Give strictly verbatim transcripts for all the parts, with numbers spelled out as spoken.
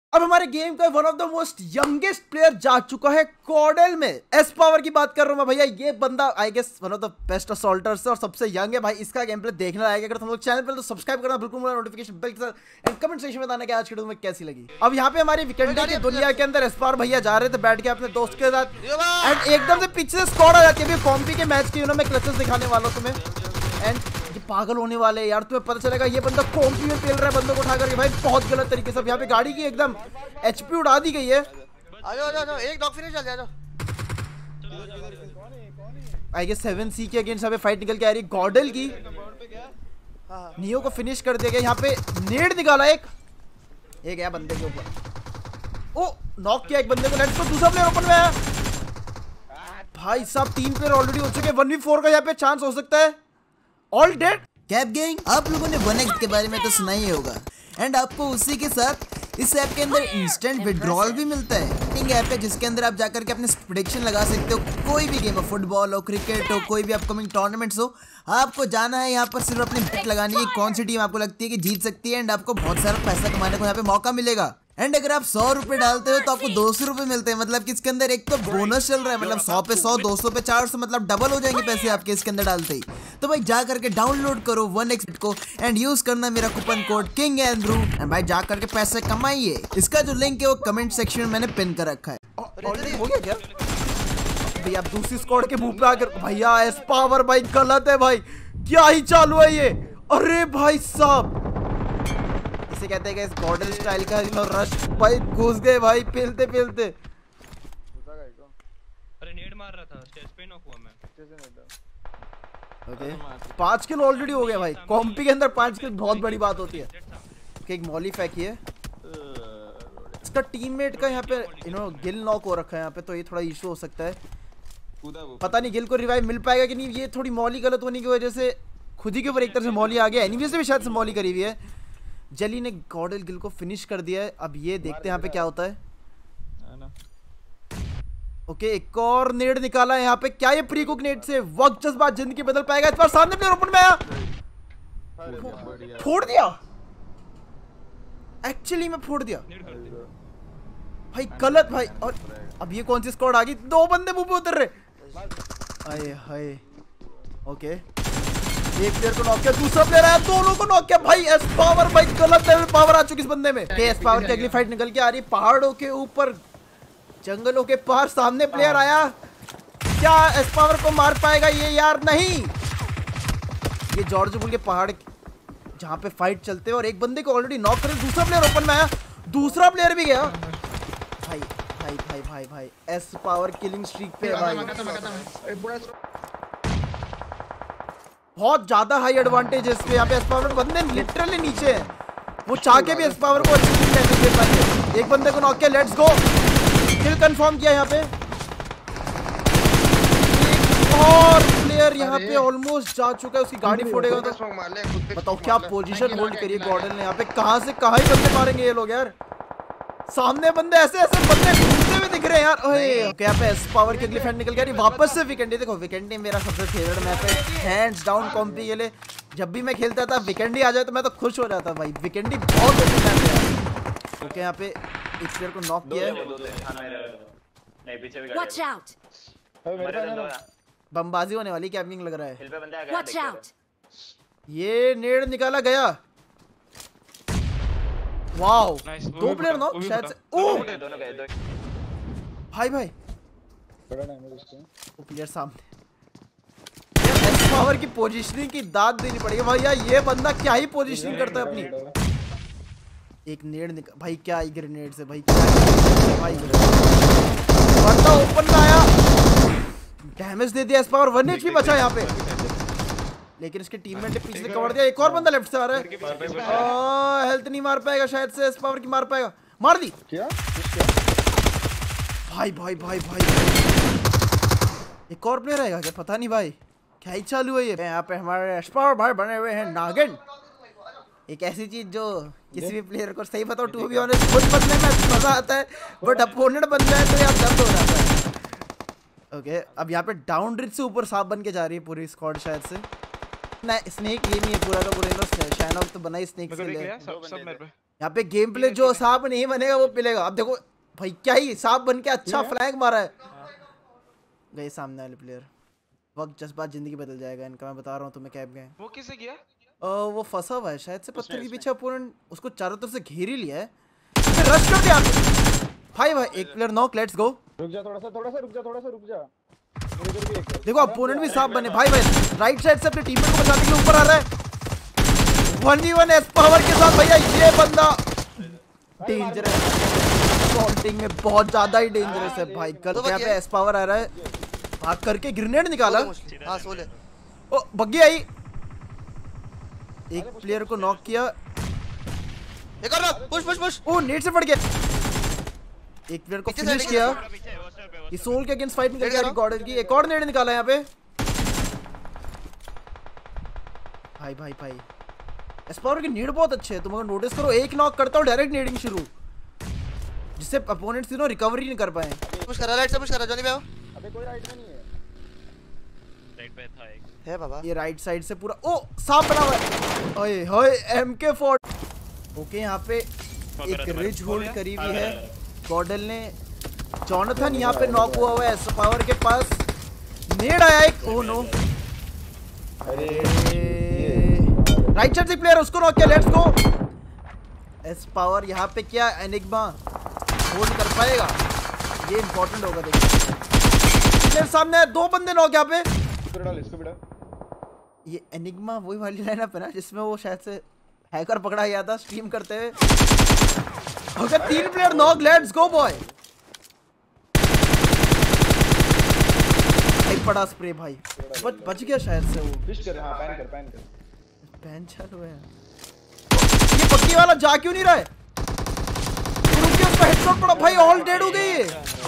अब हमारे गेम का one of the most youngest player जा चुका है कॉर्डेल में। एस पावर की बात कर रहा हूँ मैं भैया। ये बंदा I guess one of the best assaulters है और सबसे यंग है भाई। इसका गेम प्ले देखने आएगा। अगर तुम लोग चैनल पर तो सब्सक्राइब करना बिल्कुल, नोटिफिकेशन बेल के साथ एंड कमेंट सेक्शन में बताना कि आज की वीडियो में कैसी लगी। अब यहाँ पे हमारी वीकेंड की दुनिया के अंदर एस पावर भैया जा रहे थे बैठ के अपने दोस्त के साथ एंड एकदम से पीछे से स्क्वाड आ जाती है। कॉम्पी के मैच की मैं क्लचेस दिखाने वाला हूँ तुम्हें एंड पागल होने वाले यार। तुम्हें पता चलेगा ये बंदा कॉम्पी में पेल रहा है बंदों को उठा करके भाई बहुत गलत तरीके से। यहाँ पे गाड़ी की एकदम एचपी उड़ा दी गई है। आ जाओ आ जाओ, एक डॉग फिनिश चल जाओ। आई गेस सेवन सी के अगेंस्ट यहाँ पे फाइट निकल के आ रही है गॉर्डल की। नियो को फिनिश कर दिया गया। यहाँ पे नेड निकाला एक एक गया बंदे के ऊपर। ओ नॉक किया एक बंदे को। लेट्स गो, दूसरा प्लेयर ओपन में है भाई साहब। तीन प्लेयर ऑलरेडी हो चुके हैं। वन वी फोर का यहाँ पे चांस हो सकता है। ऑल डेड कैप गैंग, आप लोगों ने वन एक्स के बारे में तो सुना ही होगा एंड आपको उसी के साथ इस ऐप के अंदर इंस्टेंट विड्रॉल भी मिलता है। एक ऐप है जिसके अंदर आप जाकर के अपने प्रेडिक्शन लगा सकते हो। कोई भी गेम हो, फुटबॉल हो, क्रिकेट हो, कोई भी अपकमिंग टूर्नामेंट्स हो, आपको जाना है यहाँ पर सिर्फ अपनी बेट लगानी है कौन सी टीम आपको लगती है कि जीत सकती है एंड आपको बहुत सारा पैसा कमाने को यहाँ पे मौका मिलेगा। एंड अगर आप सौ रुपए डालते हो तो आपको दो सौ रुपए मिलते हैं। मतलब कि इसके अंदर एक तो बोनस चल रहा है, मतलब सौ पे सौ, दो सौ पे चार सौ, मतलब डबल हो जाएंगे पैसे आपके इसके अंदर डालते ही। तो भाई जा करके डाउनलोड करो वन एक्स को एंड यूज करना मेरा coupon code king Andrew and भाई जा करके पैसे कमाइए। इसका जो लिंक है वो कमेंट सेक्शन में मैंने पिन कर रखा है। ऑलरेडी हो गया क्या भैया? दूसरी स्क्वाड के मुंह पे आकर भैया एस पावर भाई गलत है भाई। क्या ही चालू है ये? अरे भाई साहब इसे कहते हैं कि इस गॉर्डल स्टाइल का यू नो रश भाई। घुस गए भाई पेलते पेलते। अरे नेड मार रहा था, स्टेज पे नॉक हुआ मैं। ओके पांच किल ऑलरेडी हो गया भाई। कॉम्पी के अंदर पांच किल बहुत बड़ी बात होती है। ओके एक मॉली फेंकी है। इसका टीममेट का यहाँ पे यू नो गिल नॉक हो रखा है यहाँ पे, तो ये थोड़ा इशू हो सकता है। पता नहीं गिल को रिवाइव मिल पाएगा कि नहीं। ये थोड़ी मॉली गलत होने की वजह से खुद ही के ऊपर एक तरह से मॉली आ गया। एनिमी से भी शायद से मॉली करी हुई है। जली ने गॉर्डल गिल को फिनिश कर दिया है। अब ये देखते हैं यहाँ पे क्या होता है। ओके एक और नेड निकाला है यहाँ पे। क्या ये प्री कुक नेड से वक्त जज्बात जिंदगी बदल पाएगा? इस बार सामने प्लेयर ओपन में आया, फोड़ दिया। एक्चुअली में फोड़ दिया भाई, गलत भाई। और अब ये कौन सी स्क्वाड आ गई? दो बंदे मुंह पे उतर रहे। आए हाय ओके एक प्लेयर को नॉक किया, दूसरा प्लेयर आया, दोनों को नॉक किया भाई। एस पावर भाई गलत लेवल पावर आ चुकी इस बंदे में। एस पावर की अगली फाइट निकल के आ रही पहाड़ों के ऊपर, जंगलों के पार। सामने प्लेयर आया, क्या एस पावर को मार पाएगा ये? यार नहीं। ये जॉर्ज बुल के पहाड़ जहाँ पे फाइट चलते हैं और एक बंदे को ऑलरेडी नॉक कर। दूसरा प्लेयर ओपन में आया, दूसरा प्लेयर भी गया भाई भाई भाई भाई भाई। एस पावर किलिंग स्ट्रीक पे है भाई। बहुत ज्यादा हाई एडवांटेज है इसमें। यहाँ पे एस पावर बंदे लिटरली नीचे हैं। वो चाह के भी एस पावर को अच्छी डैमेज दे पाएंगे। एक बंदे को नॉक किया, लेट्स गो, किल कंफर्म किया यहाँ पे। एक और प्लेयर यहाँ पे ऑलमोस्ट जा चुका है। उसकी गाड़ी फोड़ेगा तो बताओ क्या पोजीशन होल्ड करिए गॉर्डल ने यहाँ पे। कहाँ से कहाँ ही बंदे मारेंगे ये लोग यार। सामने बंदे ऐसे ऐसे बंदे घूमते हुए दिख रहे हैं यार। ओए यहाँ पे एस पावर की अगली फाइट निकल गई वापस से वीकेंडी। देखो वीकेंडी मेरा सबसे फेवरेट मैप है हैंड्स डाउन कॉम्पी के लिए। जब भी मैं खेलता था वीकेंडी आ जाए तो मैं तो खुश हो जाता भाई। वीकेंडी बहुत अच्छी मैप है। ओके यहाँ पे एक प्लेयर को नॉक किया है। बमबाजी होने वाली कैंपिंग लग रहा है। ये नेड निकाला गया। वाओ दो प्लेयर नो शायद से। ओ भाई भाई वो प्लेयर सामने। एस पावर की पोजीशनिंग की दाद देनी पड़ेगी भाई यार। ये बंदा क्या ही पोजीशनिंग करता है अपनी। एक नेड निकाल भाई, क्या ही ग्रेनेड से भाई, क्या भाई बंदा ओपन में आया, डैमेज दे दिया। एस पावर वन एचपी बचा यहाँ पे, लेकिन इसके टीममेट ने पीछे कवर दिया। एक और बंदा लेफ्ट से आ रहा है। हेल्थ नहीं मार पाएगा शायद से। एस पावर की मार पाएगा, मार दी क्या? भाई भाई भाई भाई एक और प्लेयर आएगा क्या? पता नहीं भाई क्या ही चालू है ये। यहाँ पे हमारे एस पावर भाई बने हुए हैं नागिन। एक ऐसी चीज जो किसी भी प्लेयर को सही बताओ टू बी ऑनेस्ट खुद बदलने में मजा आता है, बट अपोनेंट बन जाए तो यार दर्द हो जाता है। ओके okay, अब यहाँ पे डाउन रिच से ऊपर सांप बन के जा रही है पूरी स्क्वाड शायद से। ना स्नेक ये नहीं है पूरा का पूरा। शाइन आउट तो बना ही स्नेक से ले। सब सब मेरे पे यहाँ पे गेम प्ले जो सांप नहीं बनेगा वो पिलेगा। अब देखो भाई क्या ही सांप बन के अच्छा फ्लैग मारा है। गए सामने वाले प्लेयर, वक्त जज्बात जिंदगी बदल जाएगा इनका, मैं बता रहा हूँ तुम्हें। कैब गए वो किसे किया? Uh, वो फंसा हुआ है शायद से पत्थर के पीछे, अपोनेंट उसको चारों तरफ से घेर ही लिया है। रश कर दिया भाई भाई। एक प्लेयर नॉक, लेट्स गो। रुक जा थोड़ा सा, थोड़ा सा रुक जा, थोड़ा सा रुक जा। मेरे इधर भी एक है। देखो अपोनेंट भी सांप बने भाई भाई। राइट साइड से अपने टीममेट को बचाने के लिए ऊपर आ रहा है। One v one S power के साथ भैया। ये बंदा डेंजरस, शॉटिंग में बहुत ज्यादा ही डेंजरस है भाई। कल यहाँ पे एस पावर आ रहा है, भाग करके ग्रेनेड निकाला। हाँ सोले। ओ बग्गी आई, एक प्लेयर को नॉक किया। एक और नॉक, पुश पुश पुश। ओ नेट से पड़ गया। एक प्लेयर को फिनिश किया। ये सोल के अगेंस्ट फाइट निकल गया रिकॉर्डर की। एक और नेट निकाला यहाँ पे भाई भाई भाई। एस्पावर के नीड बहुत अच्छे है, तुम अगर नोटिस करो। एक नॉक करता हूँ डायरेक्ट नेडिंग शुरू, जिससे अपोनेंट्स तीनों रिकवरी नहीं कर पाए। पुश करा, राइट से पुश करा। जॉनी पे आओ। अबे कोई राइट में नहीं है। राइट पे था एक है बाबा। ये राइट साइड से पूरा ओ सांप बना हुआ है। ओए होए एम के फोर्टी। ओके यहाँ पे एक रिज होल्ड करी हुई है गॉडल ने। जॉनथन यहाँ पे नॉक हुआ हुआ है एस्पावर के पास। नेड आया एक। ओह नो, राइट साइड से प्लेयर उसको नॉक किया। Let's go. एस्पावर यहाँ पे क्या एनिग्मा होल्ड कर पाएगा, ये इंपॉर्टेंट होगा। देखिए मेरे सामने दो बंदे नॉक यहाँ पे। इसको डाल, इसको बिड़ा। ये एनिग्मा वही वाली लाइनअप है ना जिसमें वो शायद से हैकर पकड़ा गया था स्ट्रीम करते हुए। ओके तीन player knock, let's go boy. एक बड़ा स्प्रे भाई, बच बच गया शायद से वो। फिश कर, हां पैन कर, पैन कर। पैन चालू है। ये पक्की वाला जा क्यों नहीं रहा है? रुक के उसका हेडशॉट पड़ा भाई, ऑल डेड हो गई ये।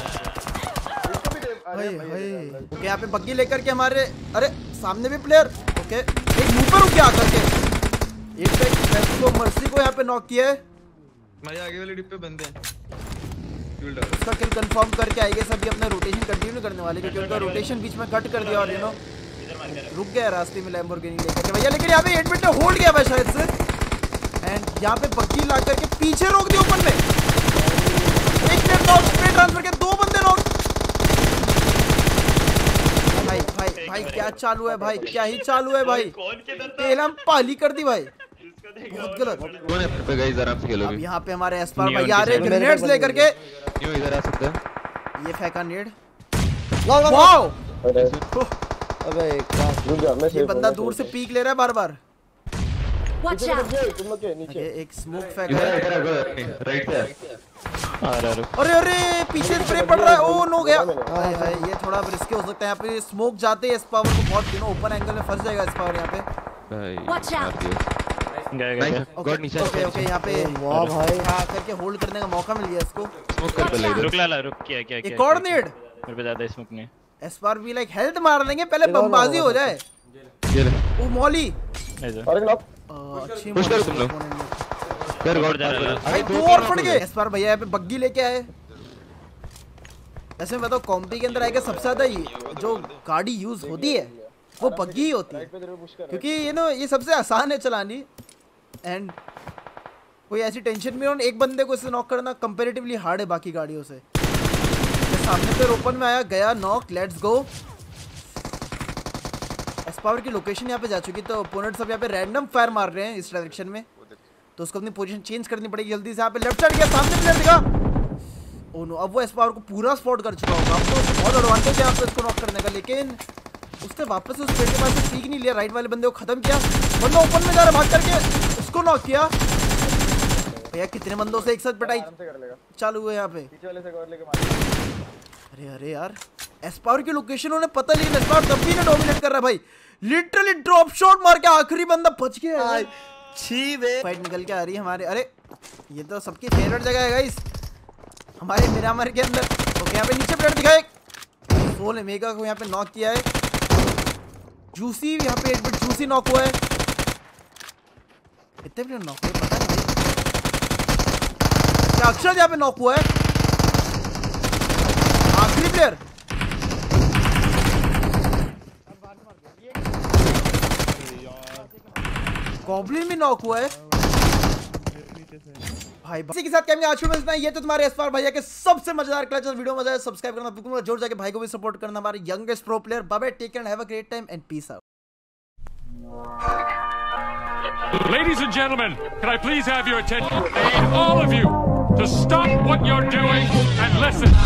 भाई भाई ओके यहाँ पे बग्गी लेकर के हमारे, अरे सामने भी प्लेयर। ओके एक मुंह पर रुक गया आकर के। एक बैक को मर्सी को यहाँ पे नॉक किया है। हमारे आगे वाले डिप पे बंदे हैं। उसका किल कंफर्म करके आएंगे सभी अपना रोटेशन कंटिन्यू करने वाले, क्योंकि उनका रोटेशन बीच में कट कर दिया और यू नो रुक गया रास्ते में लैम्बोर्गिनी लेकर के भैया। लेकिन यहाँ पे एट मिनट में होल्ड गया भाई शायद से, एंड यहाँ पे बग्गी ला करके पीछे रोक दिया ओपन में। एक मिनट नॉक, स्प्रे ट्रांसफर के दो बंदे नॉक। भाई भाई भाई क्या चालू है भाई, क्या ही चालू है भाई। तेलम पाली कर दी भाई, बहुत गलत। कौन है पे गाइस, आराम से खेलो। अब यहाँ पे हमारे एस्पार भाई आ रहे ग्रेनेड्स लेकर के। न्यू इधर आ सकते हैं। ये फेंका नेड। वाओ अबे रुक जा, मैं ये बंदा दूर से पीक ले रहा है बार बार। Watch out! तुम लोग के नीचे। एक स्मोक फेंका इधर है। इधर राइट से आ रहा है। अरे अरे पीछे स्प्रे पड़ रहा है। ओ नो गया। हाय हाय ये थोड़ा रिस्की हो सकता है। यहाँ पे स्मोक जाते ही एस्पावर को बहुत दिनों ओपन एंगल में फंस जाएगा एस्पावर यहाँ पे। भाई Watch out! गया गया गॉड नीचे। ओके ओके यहाँ पे वाह भाई, हाँ करके होल्ड करने का मौका मिल गया इसको। स्मोक कर पहले इधर। रुक ला ला रुक क्या क्या क्या एक और नेड। मेरे पे ज्यादा स्मोक नहीं। एस्पावर भी लाइक हेल्थ मार लेंगे, पहले बमबाजी हो जाए। ये ले वो मॉली ऐसे और एक नॉक। अच्छी पुश करो तुम लोग। कर गॉड जा रहा है भाई दो और पड़ गए। एस्पावर भैया यहाँ पे बग्गी लेके आए। ऐसे में बताओ कॉम्पी के अंदर आएगा सबसे ज्यादा ये जो गाड़ी यूज होती है वो बग्गी ही होती है, क्योंकि ये ना ये सबसे आसान है चलानी। एंड कोई ऐसी टेंशन भी नहीं, एक बंदे को इसे नॉक करना कंपैरेटिवली हार्ड है बाकी गाड़ियों से। सामने पे ओपन में आया गया नॉक, लेट्स गो। एस्पावर की लोकेशन यहाँ पे जा चुकी, तो ओपोनेंट सब यहाँ पे रैंडम फायर मार रहे हैं इस डायरेक्शन में, तो उसको अपनी पोजीशन चेंज करनी पड़ेगी जल्दी से। यहाँ पे लेफ्ट साइड गया, सामने प्लेयर दिखा। ओह नो, अब वो एस्पावर को पूरा स्पॉट कर चुका होगा। अब तो बहुत एडवांटेज है यहाँ पे उसको नॉक करने का, लेकिन उसने वापस उस पेड़ के पास से सीख नहीं लिया। राइट वाले बंदे को खत्म किया, बंदा ओपन में जा रहा, भाग करके उसको नॉक किया। भैया कितने बंदों से एक साथ पिटाई चालू है यहाँ पे। अरे अरे यार एस्पावर की लोकेशन उन्हें पता, लेकिन एस्पावर तब भी ना डोमिनेट कर रहा है भाई। लिटरली ड्रॉप शॉट मार के आखिरी बंदा बच गया है। छी बे। फाइट निकल के आ रही है हमारे। अरे ये तो सबकी फेवरेट जगह है गाइस हमारे मिरामर के अंदर। ओके यहाँ पे नीचे प्लेयर दिखा एक सोल मेगा को यहाँ पे नॉक किया है। जूसी यहाँ पे एक बिट जूसी नॉक हुआ है। कितने प्लेयर नॉक हुए पता नहीं। क्या अक्षर यहाँ पे नॉक हुआ है, आखिरी प्लेयर। गॉब्लिन भी नॉक हुआ है। भाई इसी के साथ कैमरे आज में इतना ही। ये तो तुम्हारे एसपार भैया के सबसे मजेदार क्लच वीडियो मजा है। सब्सक्राइब करना बिल्कुल जोर जाके भाई को भी सपोर्ट करना। हमारे youngest pro player bye bye, take care and have a great time and peace out. Ladies and gentlemen, can I please have your attention? I need all of you to stop what you're doing and listen.